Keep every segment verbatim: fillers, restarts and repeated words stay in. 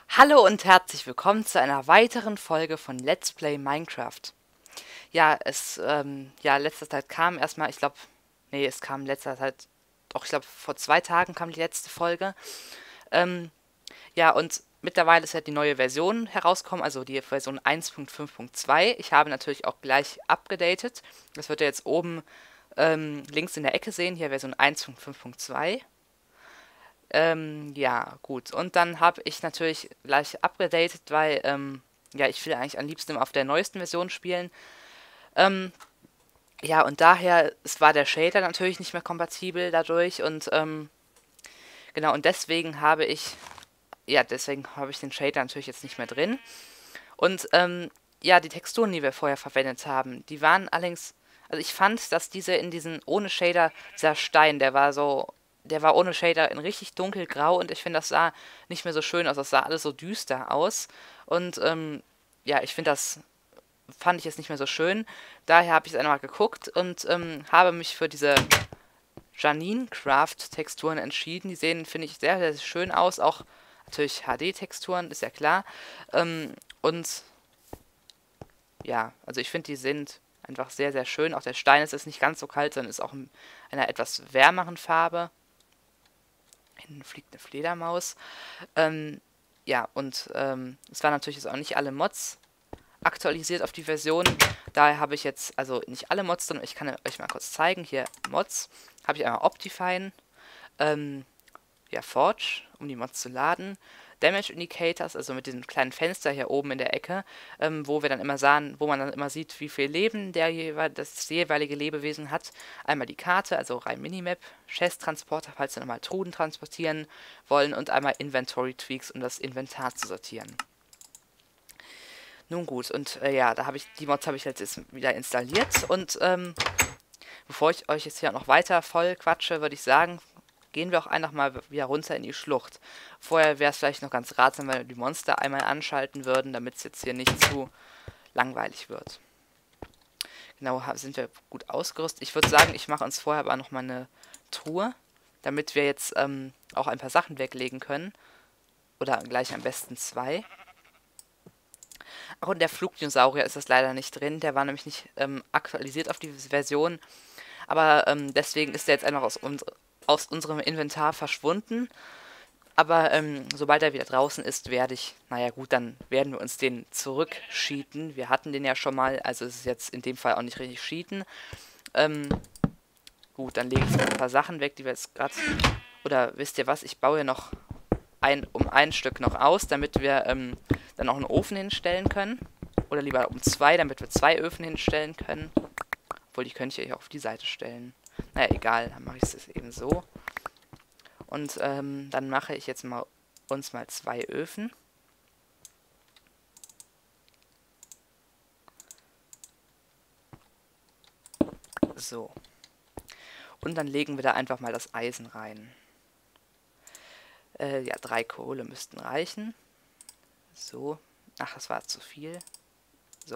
Hallo und herzlich willkommen zu einer weiteren Folge von Let's Play Minecraft. Ja, es, ähm, ja, letzter Zeit kam erstmal, ich glaube, nee, es kam letzter Zeit, doch, ich glaube, vor zwei Tagen kam die letzte Folge. Ähm, ja, und mittlerweile ist ja die neue Version herausgekommen, also die Version eins Punkt fünf Punkt zwei. Ich habe natürlich auch gleich abgedatet. Das wird ihr jetzt oben ähm, links in der Ecke sehen, hier Version eins Punkt fünf Punkt zwei. Ähm, ja, gut. Und dann habe ich natürlich gleich abgedatet, weil, ähm, ja, ich will eigentlich am liebsten immer auf der neuesten Version spielen. Ähm, ja, und daher, es war der Shader natürlich nicht mehr kompatibel dadurch und, ähm, genau, und deswegen habe ich, ja, deswegen habe ich den Shader natürlich jetzt nicht mehr drin. Und, ähm, ja, die Texturen, die wir vorher verwendet haben, die waren allerdings, also ich fand, dass diese in diesen, ohne Shader, dieser Stein, der war so, der war ohne Shader in richtig dunkelgrau und ich finde, das sah nicht mehr so schön aus, das sah alles so düster aus. Und, ähm, ja, ich finde, das fand ich jetzt nicht mehr so schön. Daher habe ich es einmal geguckt und ähm, habe mich für diese Janine Craft Texturen entschieden. Die sehen, finde ich, sehr, sehr schön aus. Auch natürlich H D-Texturen, ist ja klar. Ähm, und ja, also ich finde, die sind einfach sehr, sehr schön. Auch der Stein ist jetzt nicht ganz so kalt, sondern ist auch in einer etwas wärmeren Farbe. Hinten fliegt eine Fledermaus. Ähm, ja, und ähm, es waren natürlich jetzt auch nicht alle Mods aktualisiert auf die Version. Daher habe ich jetzt, also nicht alle Mods, sondern ich kann euch mal kurz zeigen. Hier Mods. Habe ich einmal Optifine, ähm, ja, Forge, um die Mods zu laden. Damage Indicators, also mit diesem kleinen Fenster hier oben in der Ecke, ähm, wo wir dann immer sahen, wo man dann immer sieht, wie viel Leben der jeweil, das jeweilige Lebewesen hat. Einmal die Karte, also rein Minimap, Chest-Transporter, falls wir nochmal Truhen transportieren wollen, und einmal Inventory Tweaks, um das Inventar zu sortieren. Nun gut, und äh, ja, da habe ich, die Mods habe ich jetzt wieder installiert und ähm, bevor ich euch jetzt hier noch weiter voll quatsche, würde ich sagen, gehen wir auch einfach mal wieder runter in die Schlucht. Vorher wäre es vielleicht noch ganz ratsam, wenn wir die Monster einmal anschalten würden, damit es jetzt hier nicht zu langweilig wird. Genau, sind wir gut ausgerüstet. Ich würde sagen, ich mache uns vorher aber noch mal eine Truhe, damit wir jetzt ähm, auch ein paar Sachen weglegen können. Oder gleich am besten zwei. Ach, und der Flugdinosaurier ist das leider nicht drin. Der war nämlich nicht ähm, aktualisiert auf die Version. Aber ähm, deswegen ist er jetzt einfach aus, uns aus unserem Inventar verschwunden. Aber ähm, sobald er wieder draußen ist, werde ich, naja gut, dann werden wir uns den zurückschieten. Wir hatten den ja schon mal, also es ist jetzt in dem Fall auch nicht richtig cheaten. Ähm, gut, dann lege ich ein paar Sachen weg, die wir jetzt gerade... Oder wisst ihr was, ich baue hier noch ein, um ein Stück noch aus, damit wir ähm, dann auch einen Ofen hinstellen können. Oder lieber um zwei, damit wir zwei Öfen hinstellen können. Obwohl, die könnte ich euch auch auf die Seite stellen. Naja, egal, dann mache ich es eben so. Und ähm, dann mache ich jetzt mal uns mal zwei Öfen. So. Und dann legen wir da einfach mal das Eisen rein. Äh, ja, drei Kohle müssten reichen. So. Ach, das war zu viel. So.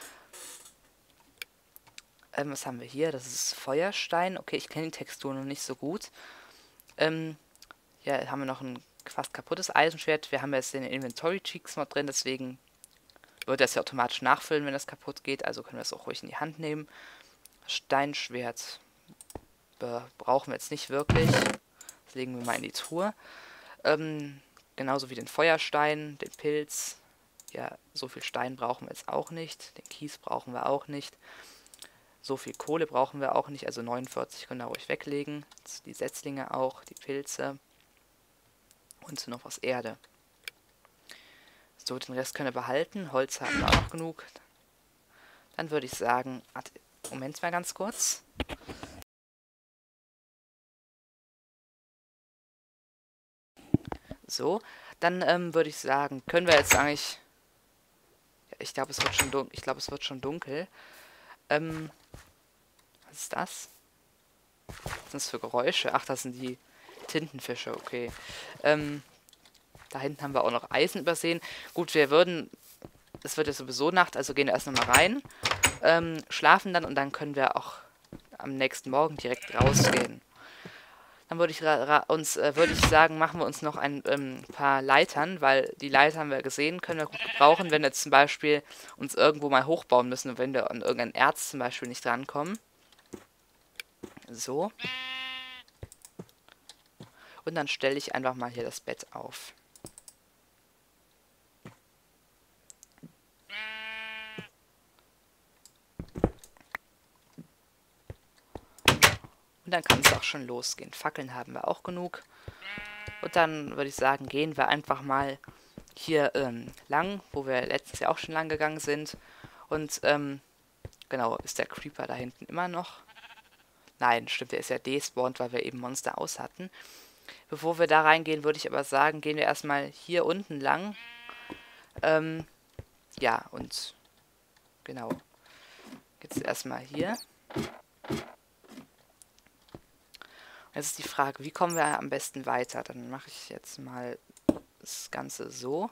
Ähm, was haben wir hier? Das ist Feuerstein. Okay, ich kenne die Textur noch nicht so gut. Ähm, ja, haben wir noch ein fast kaputtes Eisenschwert. Wir haben jetzt den Inventory Cheeks Mod drin, deswegen wird das ja automatisch nachfüllen, wenn das kaputt geht. Also können wir es auch ruhig in die Hand nehmen. Steinschwert brauchen wir jetzt nicht wirklich. Das legen wir mal in die Truhe. Ähm, genauso wie den Feuerstein, den Pilz. Ja, so viel Stein brauchen wir jetzt auch nicht. Den Kies brauchen wir auch nicht. So viel Kohle brauchen wir auch nicht. Also neunundvierzig können wir ruhig weglegen. Die Setzlinge auch, die Pilze. Und noch was Erde. So, den Rest können wir behalten. Holz haben wir auch noch genug. Dann würde ich sagen, Moment mal ganz kurz. So, dann ähm, würde ich sagen, können wir jetzt eigentlich... Ja, ich glaube, es wird schon dunkel. Ich glaube, es wird schon dunkel. Ähm, was ist das? Was sind das für Geräusche? Ach, das sind die Tintenfische, okay. Ähm, da hinten haben wir auch noch Eisen übersehen. Gut, wir würden... Es wird ja sowieso Nacht, also gehen wir erst nochmal rein. Ähm, schlafen dann und dann können wir auch am nächsten Morgen direkt rausgehen. Dann würde ich ra ra uns äh, würde ich sagen, machen wir uns noch ein ähm, paar Leitern, weil die Leiter haben wir gesehen, können wir gut gebrauchen, wenn wir zum Beispiel uns irgendwo mal hochbauen müssen und wenn wir an irgendein Erz zum Beispiel nicht drankommen. So. Und dann stelle ich einfach mal hier das Bett auf. Und dann kann es auch schon losgehen. Fackeln haben wir auch genug. Und dann würde ich sagen, gehen wir einfach mal hier ähm, lang, wo wir letztes Jahr auch schon lang gegangen sind. Und ähm, genau, ist der Creeper da hinten immer noch? Nein, stimmt, der ist ja despawned, weil wir eben Monster aus hatten. Bevor wir da reingehen, würde ich aber sagen, gehen wir erstmal hier unten lang. Ähm, ja, und genau. Jetzt erstmal hier. Jetzt ist die Frage, wie kommen wir am besten weiter? Dann mache ich jetzt mal das Ganze so.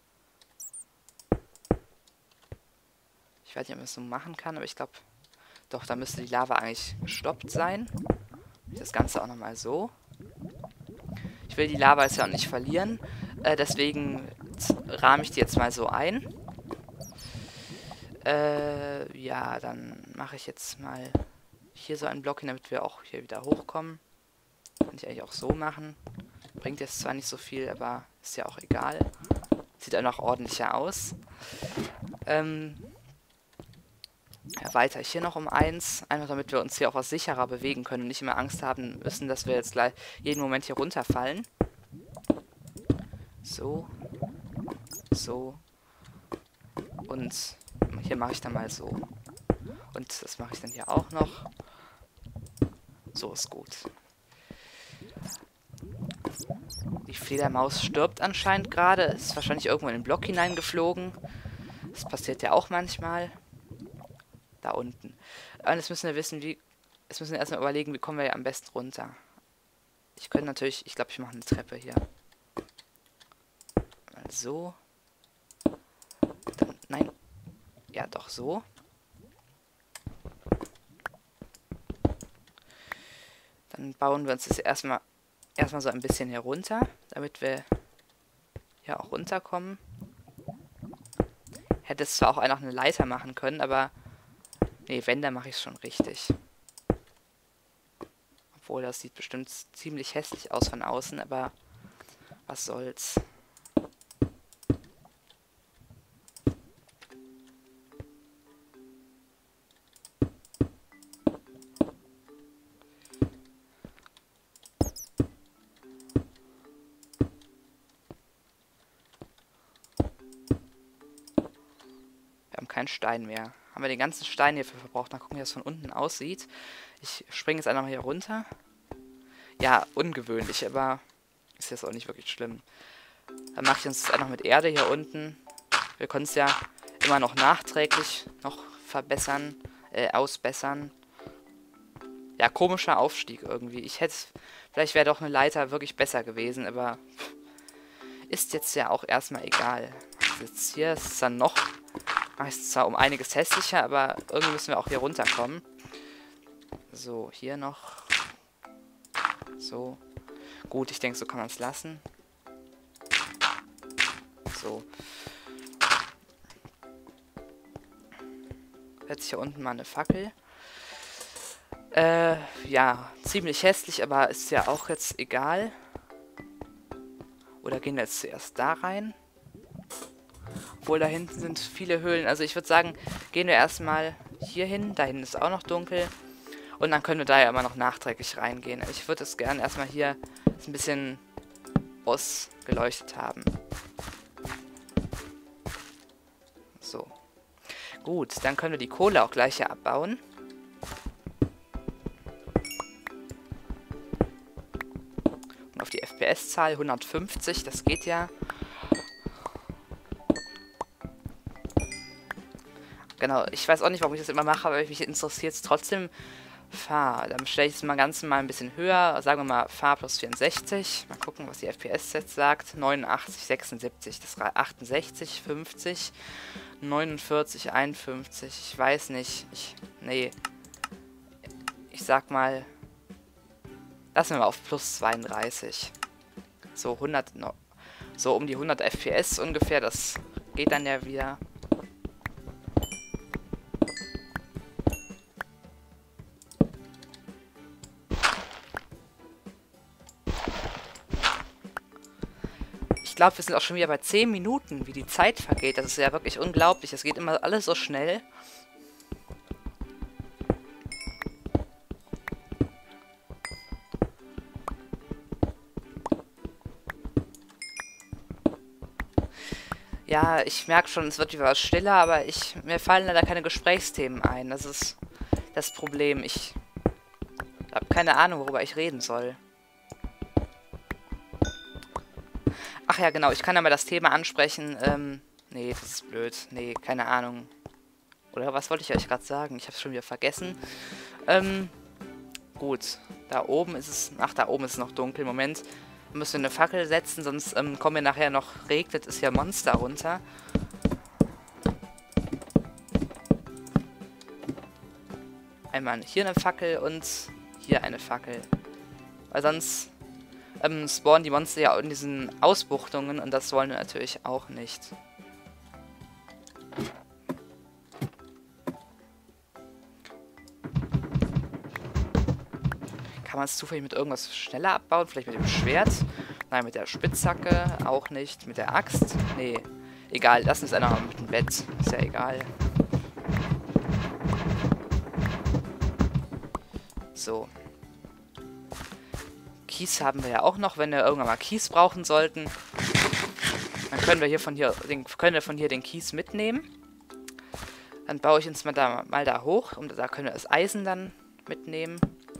Ich weiß nicht, ob ich das so machen kann, aber ich glaube, doch, da müsste die Lava eigentlich gestoppt sein. Das Ganze auch nochmal so. Ich will die Lava jetzt ja auch nicht verlieren, äh, deswegen rahme ich die jetzt mal so ein. Äh, ja, dann mache ich jetzt mal hier so einen Block hin, damit wir auch hier wieder hochkommen. Kann ich eigentlich auch so machen. Bringt jetzt zwar nicht so viel, aber ist ja auch egal. Sieht auch noch ordentlicher aus. Ähm, erweitere ich hier noch um eins, einfach damit wir uns hier auch was sicherer bewegen können und nicht immer Angst haben müssen, dass wir jetzt gleich jeden Moment hier runterfallen. So. So. Und hier mache ich dann mal so. Und das mache ich dann hier auch noch. So ist gut. Die Fledermaus stirbt anscheinend gerade. Ist wahrscheinlich irgendwo in den Block hineingeflogen. Das passiert ja auch manchmal. Da unten. Und jetzt müssen wir wissen, wie... Jetzt müssen wir erstmal überlegen, wie kommen wir ja am besten runter. Ich könnte natürlich... Ich glaube, ich mache eine Treppe hier. Mal so. Dann, nein. Ja, doch so. Dann bauen wir uns das erstmal erstmal so ein bisschen hier runter, damit wir hier auch runterkommen. Hätte es zwar auch noch eine Leiter machen können, aber nee, wenn, dann mache ich es schon richtig. Obwohl, das sieht bestimmt ziemlich hässlich aus von außen, aber was soll's. Kein Stein mehr. Haben wir den ganzen Stein hierfür verbraucht. Mal gucken, wie das von unten aussieht. Ich springe jetzt einfach mal hier runter. Ja, ungewöhnlich, aber ist jetzt auch nicht wirklich schlimm. Dann mache ich uns das einfach mit Erde hier unten. Wir können es ja immer noch nachträglich noch verbessern, äh, ausbessern. Ja, komischer Aufstieg irgendwie. Ich hätte, vielleicht wäre doch eine Leiter wirklich besser gewesen, aber ist jetzt ja auch erstmal egal. Jetzt hier ist es dann noch... Ist zwar um einiges hässlicher, aber irgendwie müssen wir auch hier runterkommen. So, hier noch. So. Gut, ich denke, so kann man es lassen. So. Jetzt hier unten mal eine Fackel. Äh, ja, ziemlich hässlich, aber ist ja auch jetzt egal. Oder gehen wir jetzt zuerst da rein? Obwohl, da hinten sind viele Höhlen. Also ich würde sagen, gehen wir erstmal hier hin. Da hinten ist auch noch dunkel. Und dann können wir da ja immer noch nachträglich reingehen. Ich würde es gerne erstmal hier ein bisschen ausgeleuchtet haben. So. Gut, dann können wir die Kohle auch gleich hier abbauen. Und auf die F P S-Zahl hundertfünfzig, das geht ja. Genau, ich weiß auch nicht, warum ich das immer mache, aber mich interessiert es trotzdem. Fahr, dann stelle ich es mal ganz mal ein bisschen höher. Sagen wir mal Fahr plus vierundsechzig. Mal gucken, was die F P S jetzt sagt. neunundachtzig, sechsundsiebzig, das achtundsechzig, fünfzig, neunundvierzig, einundfünfzig. Ich weiß nicht. Ich, nee. Ich sag mal. Lassen wir mal auf plus zweiunddreißig. So hundert, so um die hundert F P S ungefähr, das geht dann ja wieder. Ich glaube, wir sind auch schon wieder bei zehn Minuten, wie die Zeit vergeht. Das ist ja wirklich unglaublich. Es geht immer alles so schnell. Ja, ich merke schon, es wird wieder was stiller, aber ich, mir fallen leider keine Gesprächsthemen ein. Das ist das Problem. Ich habe keine Ahnung, worüber ich reden soll. Ach ja, genau, ich kann ja mal das Thema ansprechen. Ähm, nee, das ist blöd. Nee, keine Ahnung. Oder was wollte ich euch gerade sagen? Ich habe es schon wieder vergessen. Ähm, gut. Da oben ist es... Ach, da oben ist es noch dunkel. Moment. Wir müssen eine Fackel setzen, sonst ähm, kommen wir nachher noch... Regnet es ja Monster runter. Einmal hier eine Fackel und hier eine Fackel. Weil sonst... Ähm, spawnen die Monster ja in diesen Ausbuchtungen und das wollen wir natürlich auch nicht. Kann man es zufällig mit irgendwas schneller abbauen? Vielleicht mit dem Schwert? Nein, mit der Spitzhacke auch nicht. Mit der Axt? Nee. Egal, lassen wir es einfach mal mit dem Bett. Ist ja egal. So. Kies haben wir ja auch noch, wenn wir irgendwann mal Kies brauchen sollten. Dann können wir hier von hier den, können wir von hier den Kies mitnehmen. Dann baue ich uns mal da, mal da hoch. Und da können wir das Eisen dann mitnehmen.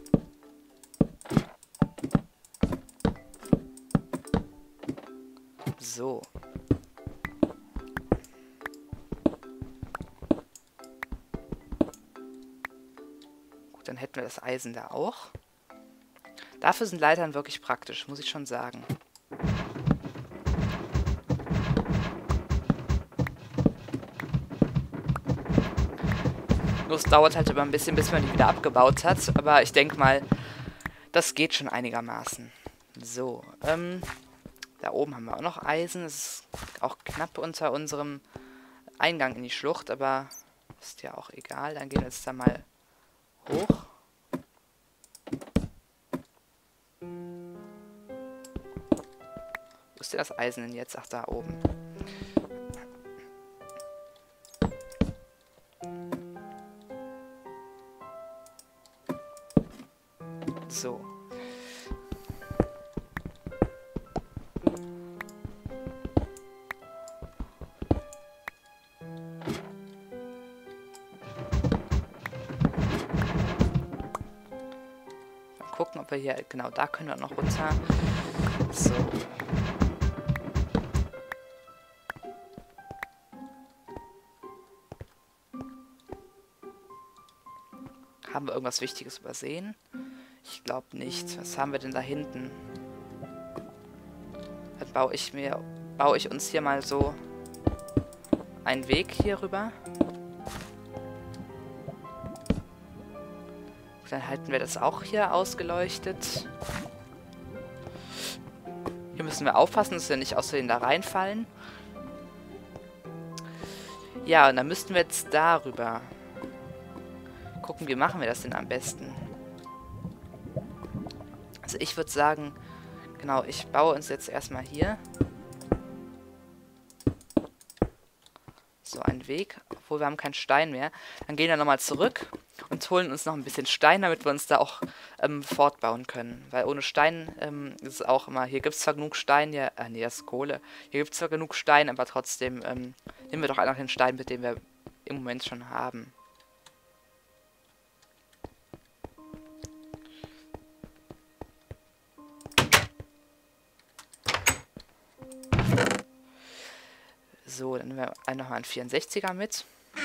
So. Gut, dann hätten wir das Eisen da auch. Dafür sind Leitern wirklich praktisch, muss ich schon sagen. Nur es dauert halt immer ein bisschen, bis man die wieder abgebaut hat. Aber ich denke mal, das geht schon einigermaßen. So, ähm, da oben haben wir auch noch Eisen. Das ist auch knapp unter unserem Eingang in die Schlucht, aber ist ja auch egal. Dann gehen wir jetzt da mal hoch. Wo ist denn das Eisen denn jetzt? Ach, da oben. So. Mal gucken, ob wir hier... Genau, da können wir noch runter. So. Haben wir irgendwas Wichtiges übersehen? Ich glaube nicht. Was haben wir denn da hinten? Dann baue ich mir, baue ich uns hier mal so einen Weg hier rüber. Dann halten wir das auch hier ausgeleuchtet. Hier müssen wir aufpassen, dass wir nicht aus Versehen da reinfallen. Ja, und dann müssten wir jetzt darüber gucken, wie machen wir das denn am besten. Also ich würde sagen, genau, ich baue uns jetzt erstmal hier so einen Weg, obwohl wir haben keinen Stein mehr. Dann gehen wir nochmal zurück und holen uns noch ein bisschen Stein, damit wir uns da auch ähm, fortbauen können. Weil ohne Stein ähm, ist es auch immer, hier gibt es zwar genug Stein, ja, äh, nee, das ist Kohle. Hier gibt es zwar genug Stein, aber trotzdem ähm, nehmen wir doch einfach den Stein, mit dem wir im Moment schon haben. So, dann nehmen wir nochmal einen vierundsechziger mit.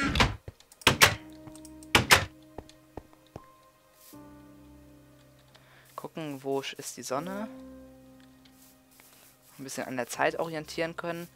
Gucken, wo ist die Sonne. Ein bisschen an der Zeit orientieren können.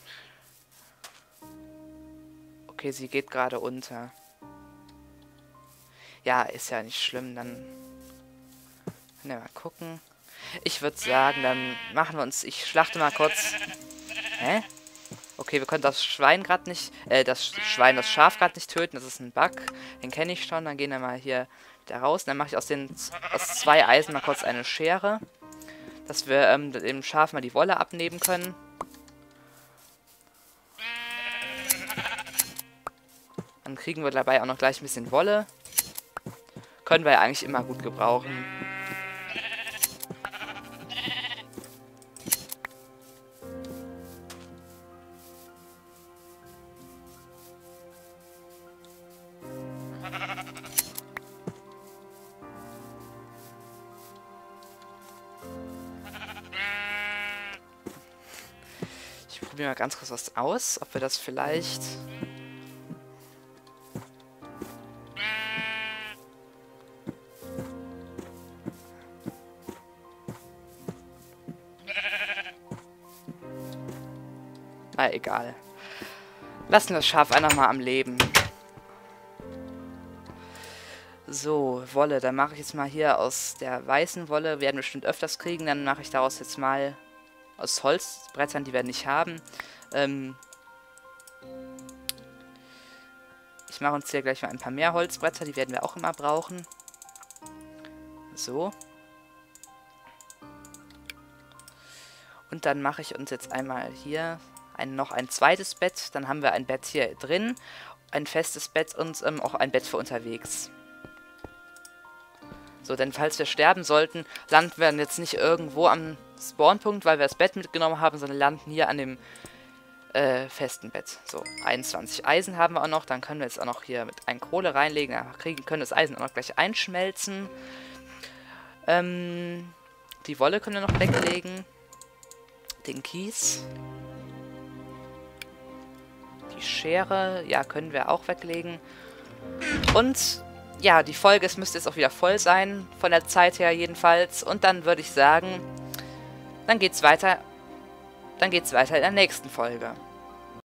Okay, sie geht gerade unter. Ja, ist ja nicht schlimm, dann, Ja, mal gucken. Ich würde sagen, dann machen wir uns... Ich schlachte mal kurz... Hä? Okay, wir können das Schwein gerade nicht... Äh, das Schwein, das Schaf gerade nicht töten. Das ist ein Bug. Den kenne ich schon. Dann gehen wir mal hier da raus. Dann mache ich aus den aus zwei Eisen mal kurz eine Schere. Dass wir ähm, dem Schaf mal die Wolle abnehmen können. Dann kriegen wir dabei auch noch gleich ein bisschen Wolle. Können wir ja eigentlich immer gut gebrauchen. Ich probiere mal ganz kurz was aus, ob wir das vielleicht... Na, egal. Lassen wir das Schaf einfach mal am Leben. So, Wolle. Dann mache ich jetzt mal hier aus der weißen Wolle. Werden wir bestimmt öfters kriegen. Dann mache ich daraus jetzt mal aus Holzbrettern, die wir nicht haben. Ähm ich mache uns hier gleich mal ein paar mehr Holzbretter. Die werden wir auch immer brauchen. So. Und dann mache ich uns jetzt einmal hier... Ein, noch ein zweites Bett, dann haben wir ein Bett hier drin, ein festes Bett und ähm, auch ein Bett für unterwegs. So, denn falls wir sterben sollten, landen wir jetzt nicht irgendwo am Spawnpunkt, weil wir das Bett mitgenommen haben, sondern landen hier an dem äh, festen Bett. So, einundzwanzig Eisen haben wir auch noch, dann können wir jetzt auch noch hier mit ein Kohle reinlegen, dann kriegen, können das Eisen auch noch gleich einschmelzen. Ähm, die Wolle können wir noch weglegen, den Kies. Die Schere, ja, können wir auch weglegen. Und, ja, die Folge, es müsste jetzt auch wieder voll sein, von der Zeit her jedenfalls. Und dann würde ich sagen, dann geht's weiter, dann geht's weiter in der nächsten Folge.